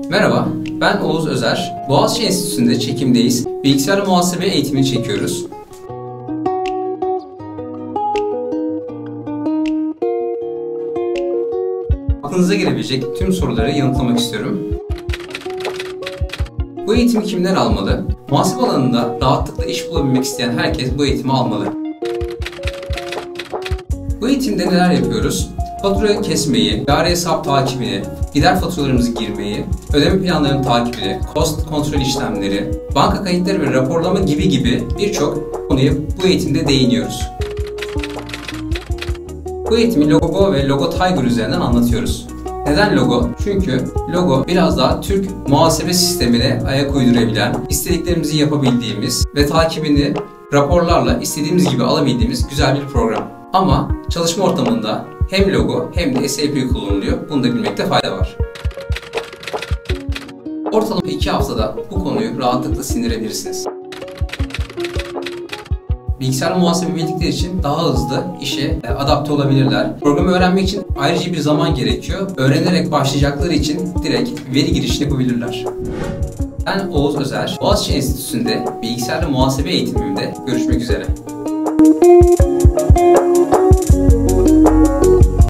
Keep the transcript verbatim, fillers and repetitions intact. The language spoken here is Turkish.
Merhaba, ben Oğuz Özer. Boğaziçi Enstitüsü'nde çekimdeyiz. Bilgisayar muhasebe eğitimini çekiyoruz. Aklınıza gelebilecek tüm soruları yanıtlamak istiyorum. Bu eğitimi kimler almalı? Muhasebe alanında rahatlıkla iş bulabilmek isteyen herkes bu eğitimi almalı. Bu eğitimde neler yapıyoruz? Fatura kesmeyi, idari hesap takibini, gider faturalarımızı girmeyi, ödeme planlarının takibini, cost kontrol işlemleri, banka kayıtları ve raporlama gibi gibi birçok konuya bu eğitimde değiniyoruz. Bu eğitimi Logo ve Logo Tiger üzerinden anlatıyoruz. Neden logo? Çünkü logo biraz daha Türk muhasebe sistemine ayak uydurabilen, istediklerimizi yapabildiğimiz ve takibini raporlarla istediğimiz gibi alabildiğimiz güzel bir program. Ama çalışma ortamında hem logo hem de S A P kullanılıyor. Bunu da bilmekte fayda var. Ortalama iki haftada bu konuyu rahatlıkla sindirebilirsiniz. Bilgisayar muhasebe bildikleri için daha hızlı işe adapte olabilirler. Programı öğrenmek için ayrıca bir zaman gerekiyor. Öğrenerek başlayacakları için direkt veri girişini yapabilirler. Ben Oğuz Özer. Boğaziçi Enstitüsü'nde bilgisayar muhasebe eğitimimde görüşmek üzere.